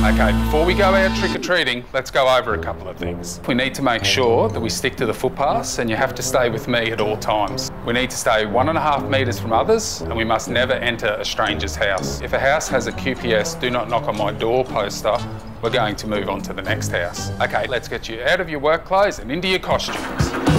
Okay, before we go out trick-or-treating, let's go over a couple of things. We need to make sure that we stick to the footpaths, and you have to stay with me at all times. We need to stay 1.5 metres from others, and we must never enter a stranger's house. If a house has a QPS, do not knock on my door poster, we're going to move on to the next house. Okay, let's get you out of your work clothes and into your costumes.